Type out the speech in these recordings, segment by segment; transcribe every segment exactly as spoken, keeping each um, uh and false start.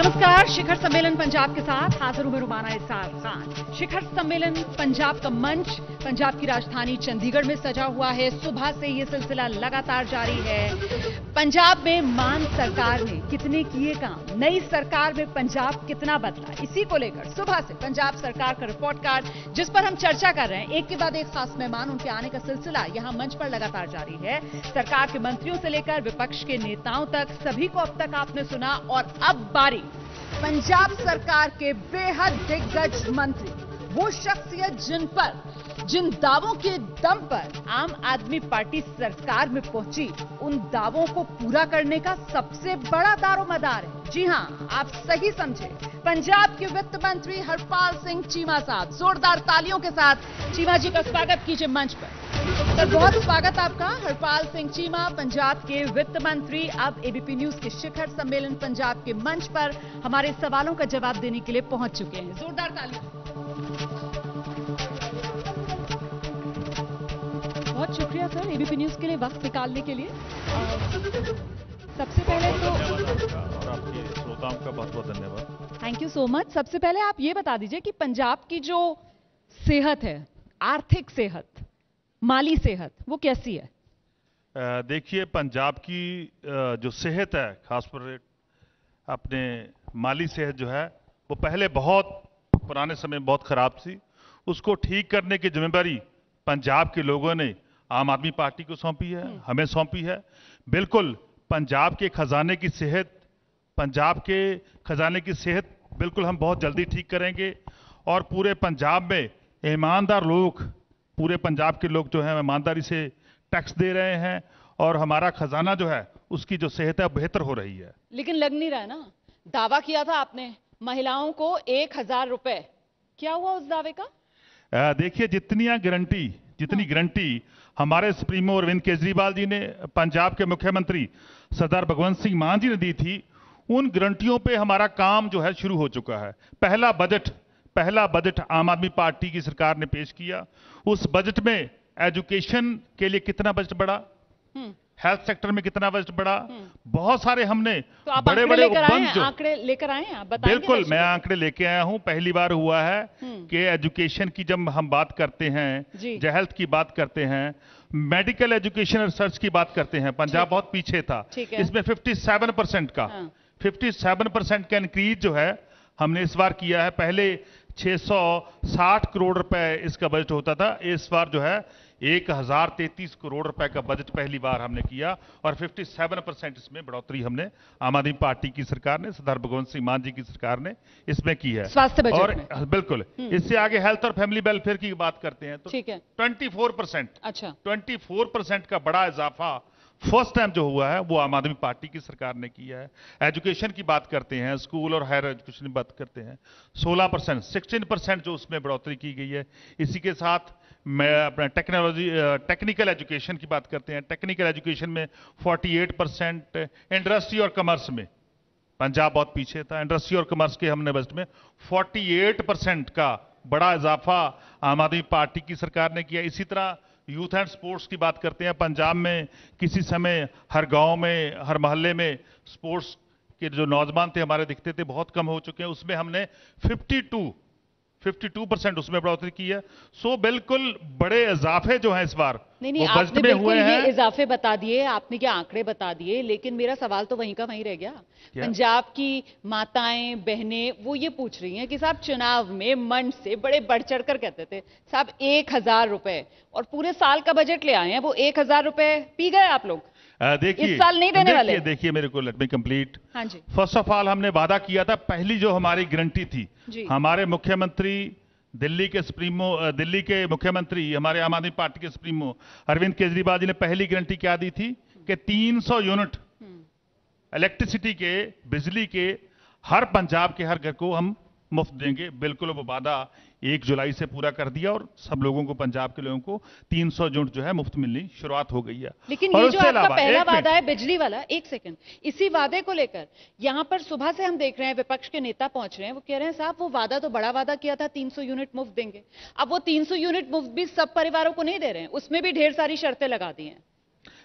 नमस्कार, शिखर सम्मेलन पंजाब के साथ हाजिर हूं मैं रुमाना इसार खान। शिखर सम्मेलन पंजाब का मंच पंजाब की राजधानी चंडीगढ़ में सजा हुआ है। सुबह से ये सिलसिला लगातार जारी है। पंजाब में मान सरकार ने कितने किए काम, नई सरकार में पंजाब कितना बदला, इसी को लेकर सुबह से पंजाब सरकार का रिपोर्ट कार्ड जिस पर हम चर्चा कर रहे हैं, एक के बाद एक खास मेहमान उनके आने का सिलसिला यहां मंच पर लगातार जारी है। सरकार के मंत्रियों से लेकर विपक्ष के नेताओं तक सभी को अब तक आपने सुना और अब बारी पंजाब सरकार के बेहद दिग्गज मंत्री, वो शख्सियत जिन पर जिन दावों के दम पर आम आदमी पार्टी सरकार में पहुंची, उन दावों को पूरा करने का सबसे बड़ा दारोमदार है। जी हां, आप सही समझे, पंजाब के वित्त मंत्री हरपाल सिंह चीमा साहब। जोरदार तालियों के साथ चीमा जी का स्वागत कीजिए मंच पर। सर, बहुत स्वागत आपका। हरपाल सिंह चीमा, पंजाब के वित्त मंत्री, अब एबीपी न्यूज के शिखर सम्मेलन पंजाब के मंच पर हमारे सवालों का जवाब देने के लिए पहुंच चुके हैं। जोरदार तालियां। बहुत शुक्रिया सर, एबीपी न्यूज के लिए वक्त निकालने के लिए। सबसे पहले तो और आपके श्रोताओं का बहुत बहुत धन्यवाद। Thank you so much. सबसे पहले आप ये बता दीजिए कि पंजाब की जो सेहत है, आर्थिक सेहत, माली सेहत, वो कैसी है? देखिए, पंजाब की जो सेहत है, खासकर अपने माली सेहत जो है, वो पहले बहुत पुराने समय में बहुत खराब थी। उसको ठीक करने की जिम्मेदारी पंजाब के लोगों ने आम आदमी पार्टी को सौंपी है, हमें सौंपी है। बिल्कुल पंजाब के खजाने की सेहत, पंजाब के खजाने की सेहत बिल्कुल हम बहुत जल्दी ठीक करेंगे। और पूरे पंजाब में ईमानदार लोग, पूरे पंजाब के लोग जो हैं ईमानदारी से टैक्स दे रहे हैं और हमारा खजाना जो है उसकी जो सेहत है बेहतर हो रही है। लेकिन लग नहीं रहा है ना, दावा किया था आपने महिलाओं को एक हजार रुपए, क्या हुआ उस दावे का? देखिए, जितनी गारंटी जितनी गारंटी हमारे सुप्रीमो अरविंद केजरीवाल जी ने, पंजाब के मुख्यमंत्री सरदार भगवंत सिंह मान जी ने दी थी, उन गारंटियों पे हमारा काम जो है शुरू हो चुका है। पहला बजट पहला बजट आम आदमी पार्टी की सरकार ने पेश किया। उस बजट में एजुकेशन के लिए कितना बजट बढ़ा, हेल्थ सेक्टर में कितना बजट बढ़ा, बहुत सारे हमने तो आप बड़े बड़े उपबंध आंकड़े लेकर आए हैं, आप बताएंगे? बिल्कुल, मैं आंकड़े लेके आया हूं। पहली बार हुआ है कि एजुकेशन की जब हम बात करते हैं, जो हेल्थ की बात करते हैं, मेडिकल एजुकेशन रिसर्च की बात करते हैं, पंजाब बहुत पीछे था। इसमें सत्तावन परसेंट का सत्तावन परसेंट का इंक्रीज जो है हमने इस बार किया है। पहले छह सौ साठ करोड़ रुपए इसका बजट होता था, इस बार जो है एक हजार तैंतीस करोड़ रुपए का बजट पहली बार हमने किया और सत्तावन परसेंट इसमें बढ़ोतरी हमने आम आदमी पार्टी की सरकार ने, सरदार भगवंत सिंह मान जी की सरकार ने इसमें की है। स्वास्थ्य बजट और में। बिल्कुल, इससे आगे हेल्थ और फैमिली वेलफेयर की बात करते हैं तो ठीक है, चौबीस परसेंट अच्छा चौबीस परसेंट का बड़ा इजाफा फर्स्ट टाइम जो हुआ है वो आम आदमी पार्टी की सरकार ने किया है। एजुकेशन की बात करते हैं, स्कूल और हायर एजुकेशन की बात करते हैं, सोलह परसेंट सोलह परसेंट जो उसमें बढ़ोतरी की गई है। इसी के साथ मैं अपना टेक्नोलॉजी टेक्निकल एजुकेशन की बात करते हैं, टेक्निकल एजुकेशन में अड़तालीस परसेंट। इंडस्ट्री और कमर्स में पंजाब बहुत पीछे था, इंडस्ट्री और कमर्स के हमने बजट में अड़तालीस परसेंट का बड़ा इजाफा आम आदमी पार्टी की सरकार ने किया। इसी तरह यूथ एंड स्पोर्ट्स की बात करते हैं, पंजाब में किसी समय हर गांव में, हर मोहल्ले में स्पोर्ट्स के जो नौजवान थे हमारे दिखते थे, बहुत कम हो चुके हैं। उसमें हमने बावन बावन परसेंट उसमें बढ़ोतरी की है। सो बिल्कुल बड़े इजाफे जो हैं इस बार नहीं नहीं आपने बिल्कुल ये इजाफे बता दिए, आपने क्या आंकड़े बता दिए, लेकिन मेरा सवाल तो वहीं का वहीं रह गया। पंजाब की माताएं बहनें वो ये पूछ रही हैं कि साहब चुनाव में मंच से बड़े बढ़ चढ़ कर कहते थे साहब एक हजार रुपए, और पूरे साल का बजट ले आए हैं, वो एक हजार रुपए पी गए आप लोग? देखिए, इस साल नहीं देने वाले? देखिए, मेरे को लेट मी कंप्लीट। हाँ जी। फर्स्ट ऑफ ऑल हमने वादा किया था, पहली जो हमारी गारंटी थी, हमारे मुख्यमंत्री दिल्ली के सुप्रीमो दिल्ली के मुख्यमंत्री हमारे आम आदमी पार्टी के सुप्रीमो अरविंद केजरीवाल जी ने पहली गारंटी क्या दी थी कि तीन सौ यूनिट इलेक्ट्रिसिटी के, बिजली के हर पंजाब के हर घर को हम मुफ्त देंगे। बिल्कुल वो वादा एक जुलाई से पूरा कर दिया और सब लोगों को, पंजाब के लोगों को तीन सौ यूनिट जो है मुफ्त मिलनी शुरुआत हो गई है। लेकिन ये जो आपका पहला वादा है बिजली वाला, एक सेकंड, इसी वादे को लेकर यहां पर सुबह से हम देख रहे हैं विपक्ष के नेता पहुंच रहे हैं, वो कह रहे हैं साहब वो वादा तो बड़ा वादा किया था, तीन सौ यूनिट मुफ्त देंगे। अब वो तीन सौ यूनिट मुफ्त भी सब परिवारों को नहीं दे रहे हैं, उसमें भी ढेर सारी शर्तें लगा दी हैं।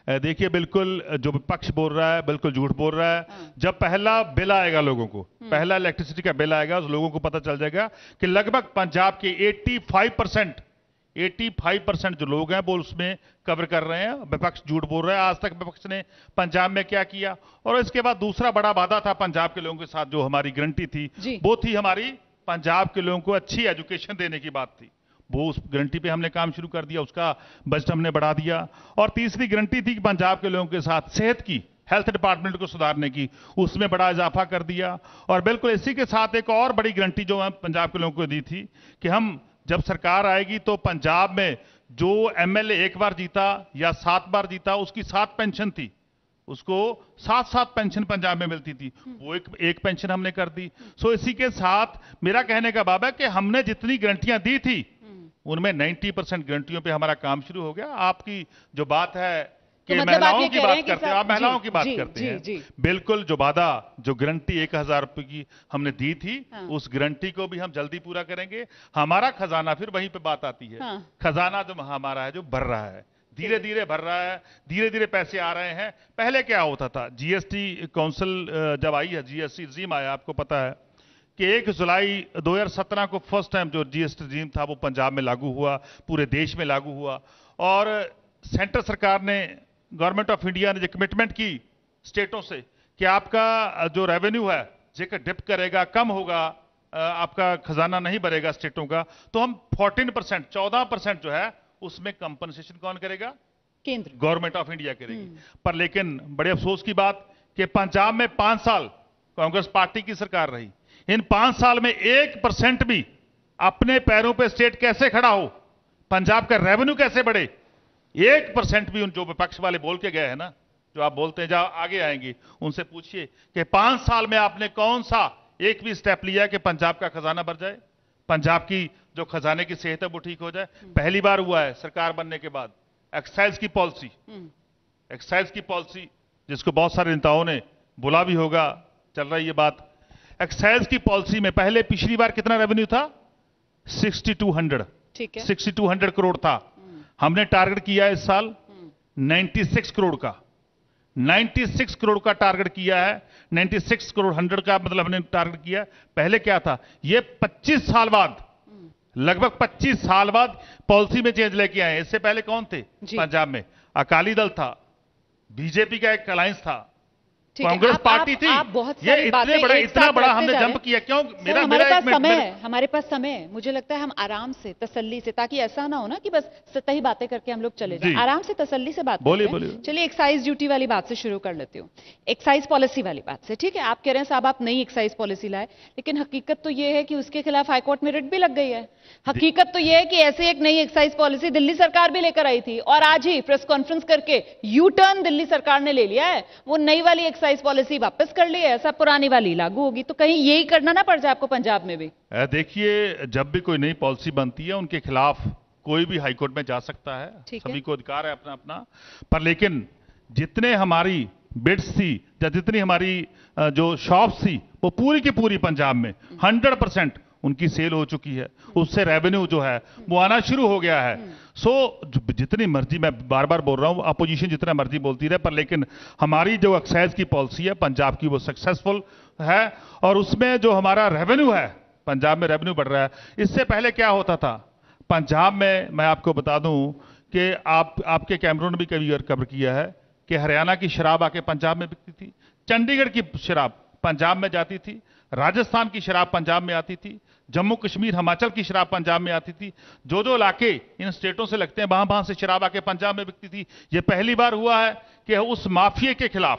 देखिए, बिल्कुल जो विपक्ष बोल रहा है बिल्कुल झूठ बोल रहा है। हाँ। जब पहला बिल आएगा लोगों को, पहला इलेक्ट्रिसिटी का बिल आएगा, उस लोगों को पता चल जाएगा कि लगभग पंजाब के पचासी परसेंट पचासी परसेंट जो लोग हैं वो उसमें कवर कर रहे हैं। विपक्ष झूठ बोल रहा है। आज तक विपक्ष ने पंजाब में क्या किया? और इसके बाद दूसरा बड़ा वादा था पंजाब के लोगों के साथ, जो हमारी गारंटी थी वो थी हमारी पंजाब के लोगों को अच्छी एजुकेशन देने की बात थी। वो उस गारंटी पे हमने काम शुरू कर दिया, उसका बजट हमने बढ़ा दिया। और तीसरी गारंटी थी कि पंजाब के लोगों के साथ सेहत की, हेल्थ डिपार्टमेंट को सुधारने की, उसमें बड़ा इजाफा कर दिया। और बिल्कुल इसी के साथ एक और बड़ी गारंटी जो हम पंजाब के लोगों को दी थी कि हम जब सरकार आएगी तो पंजाब में जो एमएलए एक बार जीता या सात बार जीता, उसकी सात पेंशन थी, उसको सात सात पेंशन पंजाब में मिलती थी, वो एक एक पेंशन हमने कर दी। सो इसी के साथ मेरा कहने का बाब है कि हमने जितनी गारंटियां दी थी उनमें नब्बे परसेंट गारंटियों पे हमारा काम शुरू हो गया। आपकी जो बात है कि तो मतलब महिलाओं आप की ये कह रहे बात हैं कि करते हैं, सर- आप महिलाओं जी, की बात जी, करते जी, हैं, जी। बिल्कुल जो वादा, जो गारंटी एक हजार रुपए की हमने दी थी, हाँ। उस गारंटी को भी हम जल्दी पूरा करेंगे। हमारा खजाना, फिर वहीं पे बात आती है, हाँ। खजाना जो हमारा है जो भर रहा है, धीरे धीरे भर रहा है, धीरे धीरे पैसे आ रहे हैं। पहले क्या होता था, जीएसटी काउंसिल जब आई है, जीएसटी रिजीम आया, आपको पता है कि एक जुलाई दो हज़ार सत्रह को फर्स्ट टाइम जो जीएसटी रिजीम था वो पंजाब में लागू हुआ, पूरे देश में लागू हुआ। और सेंट्रल सरकार ने, गवर्नमेंट ऑफ इंडिया ने जो कमिटमेंट की स्टेटों से कि आपका जो रेवेन्यू है जेकर डिप करेगा, कम होगा, आपका खजाना नहीं भरेगा स्टेटों का, तो हम चौदह परसेंट चौदह परसेंट जो है उसमें कंपनसेशन कौन करेगा? केंद्र, गवर्नमेंट ऑफ इंडिया करेगी। पर लेकिन बड़े अफसोस की बात कि पंजाब में पांच साल कांग्रेस पार्टी की सरकार रही। इन पांच साल में एक परसेंट भी अपने पैरों पे स्टेट कैसे खड़ा हो, पंजाब का रेवेन्यू कैसे बढ़े, एक परसेंट भी उन जो विपक्ष वाले बोल के गए हैं ना, जो आप बोलते हैं, जहां आगे आएंगे उनसे पूछिए कि पांच साल में आपने कौन सा एक भी स्टेप लिया कि पंजाब का खजाना भर जाए, पंजाब की जो खजाने की सेहत है वो ठीक हो जाए। पहली बार हुआ है सरकार बनने के बाद। एक्साइज की पॉलिसी, एक्साइज की पॉलिसी जिसको बहुत सारे नेताओं ने बोला भी होगा, चल रही है बात। एक्साइज की पॉलिसी में पहले पिछली बार कितना रेवेन्यू था? सिक्सटी टू हंड्रेड, ठीक है, सिक्सटी टू हंड्रेड करोड़ था। हमने टारगेट किया है इस साल छियानवे करोड़ का, छियानवे करोड़ का टारगेट किया है। छियानवे करोड़ हंड्रेड का मतलब हमने टारगेट किया। पहले क्या था? ये पच्चीस साल बाद, लगभग पच्चीस साल बाद पॉलिसी में चेंज लेके आए। इससे पहले कौन थे पंजाब में? अकाली दल था, बीजेपी का एक अलायंस था, कांग्रेस पार्टी थी। आप बहुत ये इतने बड़े, इतना बड़ा हमने जंप किया क्यों? मेरा हमारे मेरा पास एक समय मेरा- है, हमारे पास समय है। मुझे लगता है हम आराम से, तसल्ली से, ताकि ऐसा ना हो ना कि बस सतही बातें करके हम लोग चले जाएं। जी। आराम से, तसल्ली से बात बोलिए, करते हैं। बोलिए। चलिए एक्साइज ड्यूटी वाली बात से शुरू कर लेती हूँ, एक्साइज पॉलिसी वाली बात से। ठीक है, आप कह रहे हैं साहब आप नई एक्साइज पॉलिसी लाए, लेकिन हकीकत तो यह है कि उसके खिलाफ हाईकोर्ट में रिट भी लग गई है। हकीकत तो यह है कि ऐसे एक नई एक्साइज पॉलिसी दिल्ली सरकार भी लेकर आई थी, और आज ही प्रेस कॉन्फ्रेंस करके यू टर्न दिल्ली सरकार ने ले लिया है। वो नई वाली एक्साइज पॉलिसी वापस कर ली है, ऐसा पुरानी वाली लागू होगी। तो कहीं यही करना ना पड़ जाए आपको पंजाब में भी? देखिए, जब भी कोई नई पॉलिसी बनती है उनके खिलाफ कोई भी हाईकोर्ट में जा सकता है, सभी को अधिकार है अपना अपना। पर लेकिन जितने हमारी बिड्स थी या जितनी हमारी जो शॉप्स थी वो पूरी की पूरी पंजाब में हंड्रेड परसेंट उनकी सेल हो चुकी है। उससे रेवेन्यू जो है वो आना शुरू हो गया है। सो so, जितनी मर्जी, मैं बार बार बोल रहा हूं, अपोजिशन जितना मर्जी बोलती रहे, पर लेकिन हमारी जो एक्साइज की पॉलिसी है पंजाब की वो सक्सेसफुल है। और उसमें जो हमारा रेवेन्यू है, पंजाब में रेवेन्यू बढ़ रहा है। इससे पहले क्या होता था पंजाब में, मैं आपको बता दूं कि आप आपके कैमरों ने भी कभी कवर किया है कि हरियाणा की शराब आके पंजाब में बिकती थी, चंडीगढ़ की शराब पंजाब में जाती थी, राजस्थान की शराब पंजाब में आती थी, जम्मू कश्मीर हिमाचल की शराब पंजाब में आती थी। जो जो इलाके इन स्टेटों से लगते हैं वहां वहां से शराब आके पंजाब में बिकती थी। यह पहली बार हुआ है कि उस माफिया के खिलाफ,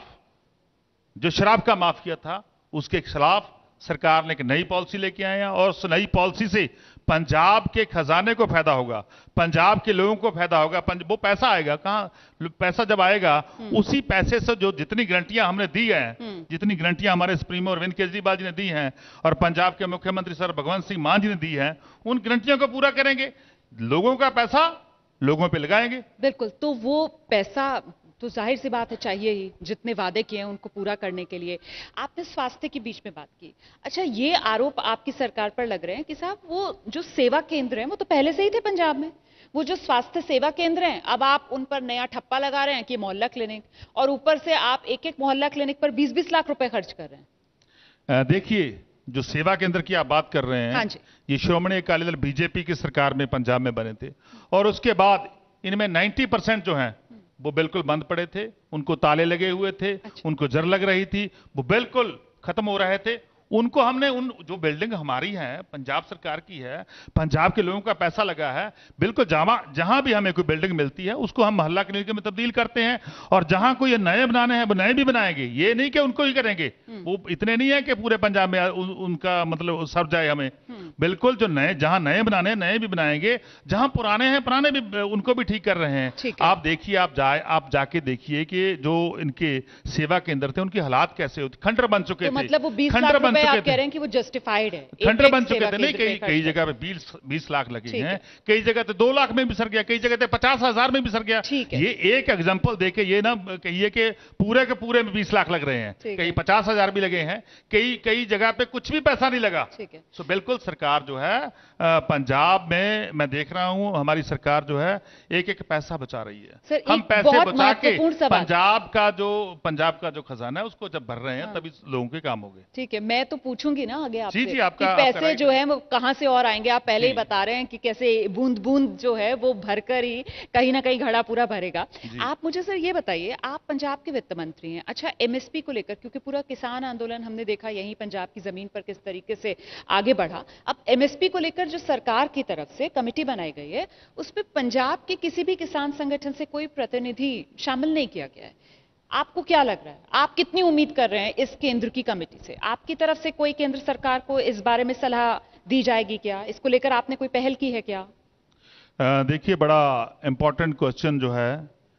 जो शराब का माफिया था, उसके खिलाफ सरकार ने एक नई पॉलिसी लेके आए हैं। और उस नई पॉलिसी से पंजाब के खजाने को फायदा होगा, पंजाब के लोगों को फायदा होगा। वो पैसा आएगा कहां? पैसा जब आएगा उसी पैसे से जो जितनी गारंटियां हमने दी हैं, जितनी गारंटियां हमारे सुप्रीमो अरविंद केजरीवाल जी ने दी हैं और पंजाब के मुख्यमंत्री सर भगवंत सिंह मान जी ने दी हैं, उन गारंटियों को पूरा करेंगे। लोगों का पैसा लोगों पे लगाएंगे। बिल्कुल। तो वो पैसा तो जाहिर सी बात है चाहिए ही, जितने वादे किए हैं उनको पूरा करने के लिए। आपने स्वास्थ्य के बीच में बात की। अच्छा, ये आरोप आपकी सरकार पर लग रहे हैं कि साहब वो जो सेवा केंद्र हैं वो तो पहले से ही थे पंजाब में, वो जो स्वास्थ्य सेवा केंद्र हैं अब आप उन पर नया ठप्पा लगा रहे हैं कि मोहल्ला क्लिनिक, और ऊपर से आप एक एक मोहल्ला क्लिनिक पर बीस बीस लाख रुपए खर्च कर रहे हैं। देखिए, जो सेवा केंद्र की आप बात कर रहे हैं, हाँ जी। ये श्रोमणी अकाली दल बीजेपी की सरकार में पंजाब में बने थे, और उसके बाद इनमें नब्बे परसेंट जो हैं वो बिल्कुल बंद पड़े थे, उनको ताले लगे हुए थे। अच्छा। उनको जर लग रही थी, वो बिल्कुल खत्म हो रहे थे। उनको हमने उन जो बिल्डिंग हमारी है, पंजाब सरकार की है, पंजाब के लोगों का पैसा लगा है, बिल्कुल जहां जहां भी हमें कोई बिल्डिंग मिलती है उसको हम मोहल्ला क्लिनिक में तब्दील करते हैं, और जहां कोई नए बनाने हैं वो नए भी बनाएंगे। ये नहीं कि उनको ही करेंगे, वो इतने नहीं है कि पूरे पंजाब में उ, उनका मतलब सब जाए हमें। बिल्कुल जो नए जहां नए बनाने हैं नए भी बनाएंगे, जहां पुराने हैं पुराने भी उनको भी ठीक कर रहे हैं। आप देखिए, आप जाए आप जाके देखिए कि जो इनके सेवा केंद्र थे उनकी हालात कैसे होती, खंडर बन चुके थे। मतलब वो बीस लाख रुपए आप कह रहे हैं कि वो जस्टिफाइड है, खंडर बन चुके थे। नहीं, कई कई जगह पे बीस बीस लाख लगे हैं, कई जगह तो दो लाख में बिसर गया, कई जगह तो पचास हजार में बिसर गया। ये एक एग्जांपल देके ये ना कहिए कि पूरे के पूरे में बीस लाख लग रहे हैं, कई पचास हजार भी लगे हैं, कई कई जगह पे कुछ भी पैसा नहीं लगा। सो बिल्कुल सरकार जो है पंजाब में, मैं देख रहा हूं हमारी सरकार जो है एक एक पैसा बचा रही है। हम पैसे बचा के पंजाब का जो पंजाब का जो खजाना है उसको जब भर रहे हैं तभी लोगों के काम हो गए। ठीक है, मैं तो पूछूंगी ना आगे आपसे जी, जी, आपका, कि पैसे आपका जो है वो कहां से और आएंगे। आप पहले ही बता रहे हैं कि कैसे बूंद बूंद जो है वो भरकर ही कहीं ना कहीं घड़ा पूरा भरेगा। आप मुझे सर ये बताइए, आप पंजाब के वित्त मंत्री हैं। अच्छा, एमएसपी को लेकर, क्योंकि पूरा किसान आंदोलन हमने देखा यहीं पंजाब की जमीन पर किस तरीके से आगे बढ़ा, अब एमएसपी को लेकर जो सरकार की तरफ से कमेटी बनाई गई है उसमें पंजाब के किसी भी किसान संगठन से कोई प्रतिनिधि शामिल नहीं किया गया है। आपको क्या लग रहा है, आप कितनी उम्मीद कर रहे हैं इस केंद्र की कमेटी से? आपकी तरफ से कोई केंद्र सरकार को इस बारे में सलाह दी जाएगी क्या? इसको लेकर आपने कोई पहल की है क्या? देखिए, बड़ा इंपॉर्टेंट क्वेश्चन जो है,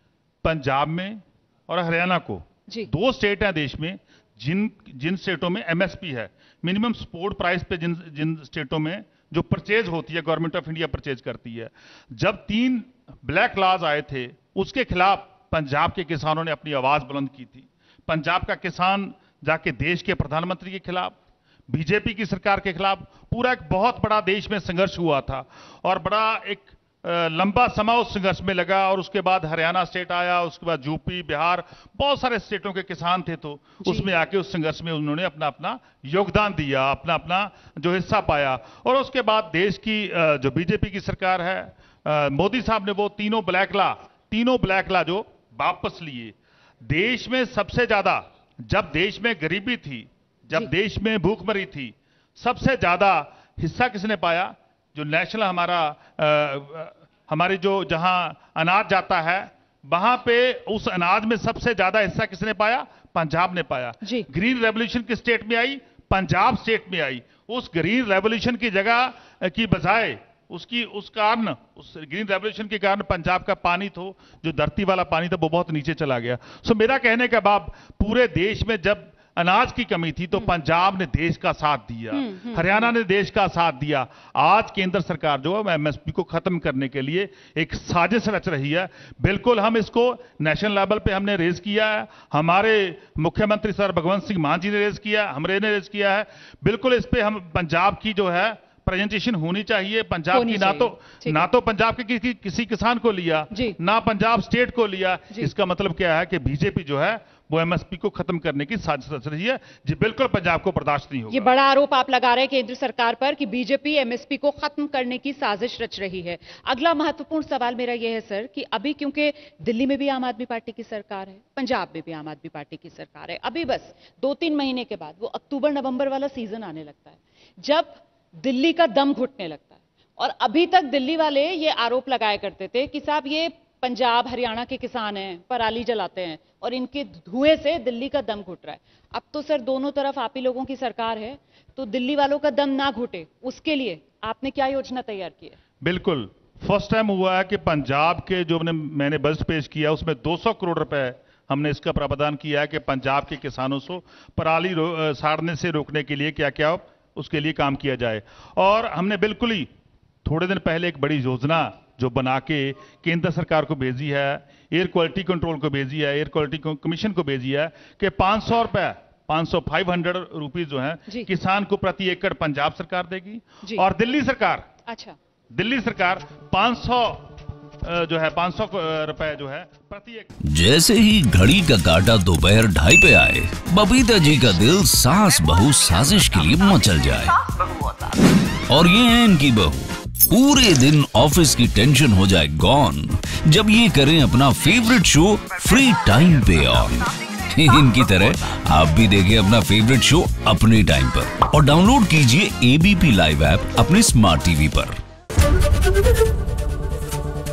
पंजाब में और हरियाणा को, दो स्टेट हैं देश में जिन जिन स्टेटों में एमएसपी है, मिनिमम सपोर्ट प्राइस पे, जिन जिन स्टेटों में जो परचेज होती है, गवर्नमेंट ऑफ इंडिया परचेज करती है। जब तीन ब्लैक लॉज आए थे उसके खिलाफ पंजाब के किसानों ने अपनी आवाज बुलंद की थी। पंजाब का किसान जाके देश के प्रधानमंत्री के खिलाफ, बीजेपी की सरकार के खिलाफ, पूरा एक बहुत बड़ा देश में संघर्ष हुआ था, और बड़ा एक लंबा समय उस संघर्ष में लगा। और उसके बाद हरियाणा स्टेट आया, उसके बाद यूपी, बिहार, बहुत सारे स्टेटों के किसान थे, तो उसमें आके उस संघर्ष में उन्होंने अपना अपना योगदान दिया, अपना अपना जो हिस्सा पाया। और उसके बाद देश की जो बीजेपी की सरकार है, मोदी साहब ने वो तीनों ब्लैक लॉ तीनों ब्लैक लॉ जो वापस लिए। देश में सबसे ज्यादा, जब देश में गरीबी थी, जब देश में भूखमरी थी, सबसे ज्यादा हिस्सा किसने पाया? जो नेशनल हमारा आ, हमारी जो जहां अनाज जाता है, वहां पे उस अनाज में सबसे ज्यादा हिस्सा किसने पाया? पंजाब ने पाया। ग्रीन रेवोल्यूशन किस स्टेट में आई? पंजाब स्टेट में आई। उस ग्रीन रेवोल्यूशन की जगह की बजाय उसकी उस कारण उस ग्रीन रेवोल्यूशन के कारण पंजाब का पानी तो जो धरती वाला पानी था वो बहुत नीचे चला गया। सो मेरा कहने का बात, पूरे देश में जब अनाज की कमी थी तो पंजाब ने देश का साथ दिया, हरियाणा ने देश का साथ दिया। आज केंद्र सरकार जो है एमएसपी को खत्म करने के लिए एक साजिश रच रही है। बिल्कुल हम इसको नेशनल लेवल पे हमने रेज किया है, हमारे मुख्यमंत्री सर भगवंत सिंह मान जी ने रेज किया, हमरे ने रेज किया है। बिल्कुल इस पे हम पंजाब की जो है प्रेजेंटेशन होनी चाहिए। पंजाब की ना तो ना तो पंजाब के कि, कि, किसी किसान को लिया, ना पंजाब स्टेट को लिया। इसका मतलब क्या है कि बीजेपी जो है वो एमएसपी को खत्म करने की साजिश रच रही है। जी बिल्कुल, पंजाब को बर्दाश्त नहीं होगा। ये बड़ा आरोप आप लगा रहे हैं केंद्र सरकार पर कि बीजेपी एमएसपी को खत्म करने की साजिश रच रही है। अगला महत्वपूर्ण सवाल मेरा यह है सर कि अभी क्योंकि दिल्ली में भी आम आदमी पार्टी की सरकार है, पंजाब में भी आम आदमी पार्टी की सरकार है, अभी बस दो तीन महीने के बाद वो अक्टूबर नवंबर वाला सीजन आने लगता है जब दिल्ली का दम घुटने लगता है। और अभी तक दिल्ली वाले ये आरोप लगाया करते थे कि साहब ये पंजाब हरियाणा के किसान हैं, पराली जलाते हैं और इनके धुएं से दिल्ली का दम घुट रहा है। अब तो सर दोनों तरफ आप ही लोगों की सरकार है, तो दिल्ली वालों का दम ना घुटे उसके लिए आपने क्या योजना तैयार की है? बिल्कुल, फर्स्ट टाइम हुआ है कि पंजाब के जो मैंने बजट पेश किया उसमें दो सौ करोड़ रुपए हमने इसका प्रावधान किया है कि पंजाब के किसानों को पराली साड़ने से रोकने के लिए क्या क्या उसके लिए काम किया जाए। और हमने बिल्कुल ही थोड़े दिन पहले एक बड़ी योजना जो बना के केंद्र सरकार को भेजी है, एयर क्वालिटी कंट्रोल को भेजी है, एयर क्वालिटी कमीशन को भेजी है कि पाँच सौ रुपए पाँच सौ फाइव हंड्रेड रुपीज जो है किसान को प्रति एकड़ पंजाब सरकार देगी और दिल्ली सरकार अच्छा दिल्ली सरकार पाँच सौ जो है पाँच सौ रुपए जो है प्रति एकड़। जैसे ही घड़ी का काटा दोपहर ढाई पे आए, बबीता जी का दिल सास बहू साजिश के लिए मचल जाए। और ये है इनकी बहू, पूरे दिन ऑफिस की टेंशन हो जाए गॉन जब ये करें अपना फेवरेट शो फ्री टाइम पे ऑन। इनकी तरह आप भी देखें अपना फेवरेट शो अपने टाइम पर और डाउनलोड कीजिए एबीपी लाइव ऐप अपने स्मार्ट टीवी पर।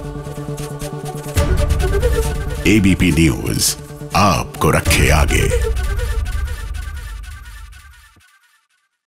एबीपी न्यूज आपको रखे आगे।